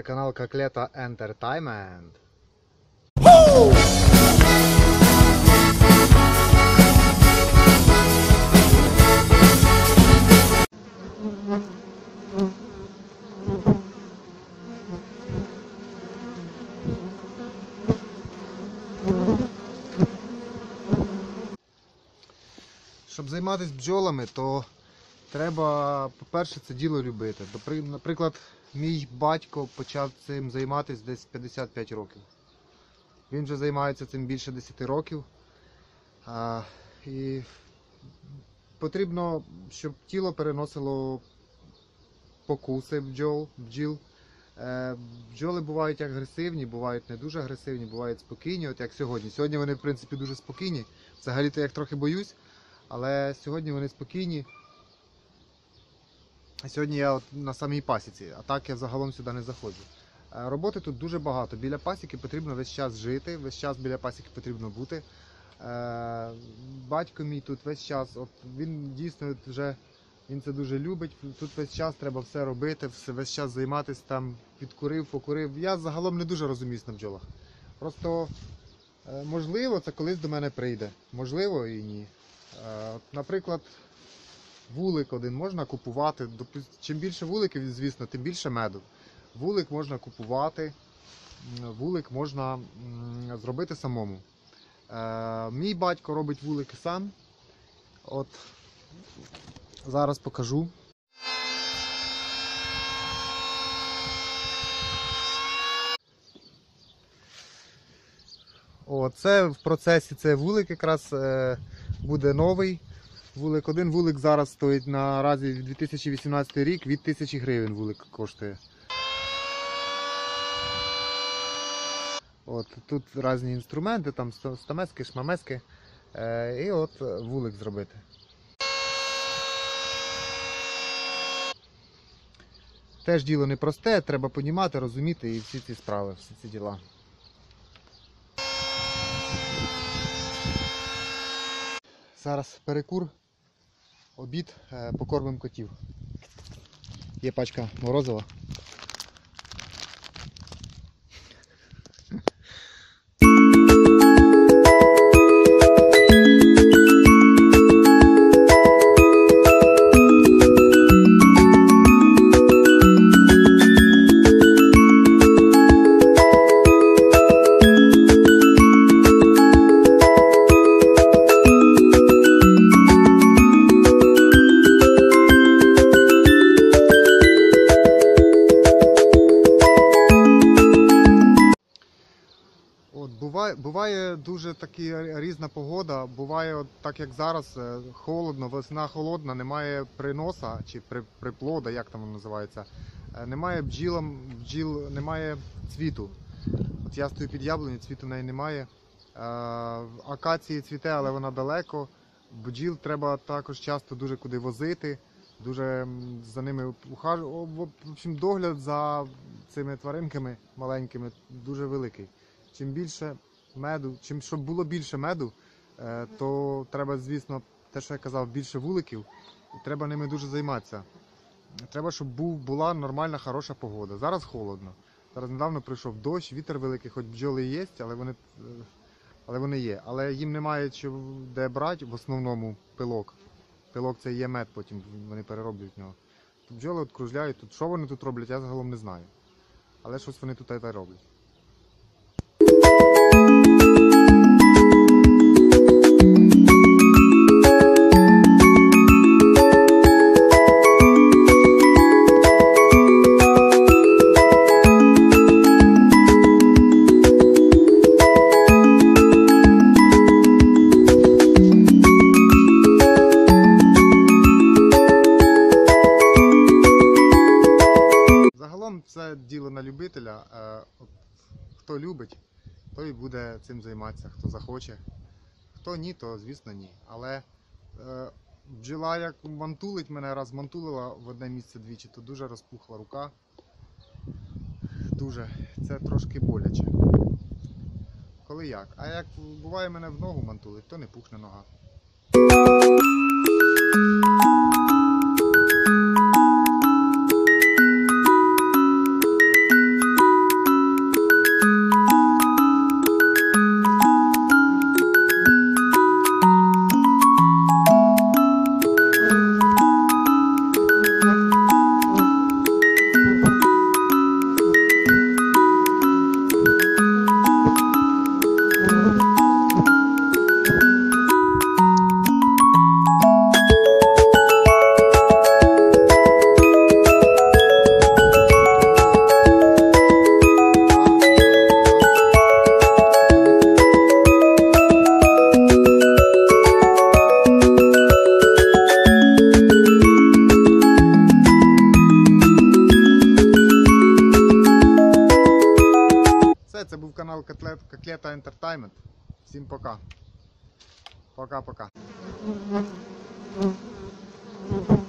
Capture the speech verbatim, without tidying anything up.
Це канал Коклета Entertainment. Щоб займатися бджолами, то треба, по-перше, це діло любити. Наприклад, мій батько почав цим займатися десь п'ятдесят п'ять років. Він вже займається цим більше десяти років. А, і потрібно, щоб тіло переносило покуси бджол, бджіл. Е, бджоли бувають агресивні, бувають не дуже агресивні, бувають спокійні, от як сьогодні. Сьогодні вони, в принципі, дуже спокійні. Взагалі-то я їх трохи боюсь, але сьогодні вони спокійні. Сьогодні я от на самій пасіці, а так я загалом сюди не заходжу. Роботи тут дуже багато. Біля пасіки потрібно весь час жити, весь час біля пасіки потрібно бути. Батько мій тут весь час, от він дійсно вже, він це дуже любить. Тут весь час треба все робити, весь час займатися, там підкурив, покурив. Я загалом не дуже розуміюсь на бджолах. Просто можливо це колись до мене прийде, можливо і ні. Наприклад, вулик один можна купувати. Чим більше вуликів, звісно, тим більше меду. Вулик можна купувати, вулик можна зробити самому. Е, мій батько робить вулики сам. От зараз покажу. О, це в процесі, це вулик якраз е, буде новий. Вулик, один вулик зараз стоїть наразі дві тисячі вісімнадцятий рік, від тисячі гривень вулик коштує. От, тут різні інструменти, там стамески, шмамески, е, і от вулик зробити. Теж діло непросте, треба розуміти, розуміти і всі ці справи, всі ці діла. Зараз перекур, обід, покормимо котів. Є пачка морозива. Буває, буває дуже такі різна погода, буває от так як зараз, холодно, весна холодна, немає приноса чи при, приплода, як там воно називається, немає бджілам, бджіл, немає цвіту. От я стою під яблунею, цвіту в неї немає, акації цвіте, але вона далеко, бджіл треба також часто дуже куди возити, дуже за ними ухажувати, в общем, догляд за цими тваринками маленькими дуже великий. Чим більше меду, чим щоб було більше меду, то треба, звісно, те, що я казав, більше вуликів, і треба ними дуже займатися. Треба, щоб був, була нормальна, хороша погода. Зараз холодно. Зараз недавно прийшов дощ, вітер великий, хоч бджоли є, але вони, але вони є. Але їм немає де брати, в основному пилок. Пилок це є мед, потім вони перероблюють нього. Тут бджоли от кружляють, тут, що вони тут роблять, я загалом не знаю. Але щось вони тут і роблять. Загалом це діло на любителя. Хто любить, той буде цим займатися, хто захоче. Хто ні, то звісно ні. Але е, бджола як мантулить мене, раз мантулила в одне місце двічі, то дуже розпухла рука. Дуже. Це трошки боляче. Коли як. А як буває мене в ногу мантулить, то не пухне нога. канал Котлет, Котлета Entertainment. Всім пока. Пока-пока.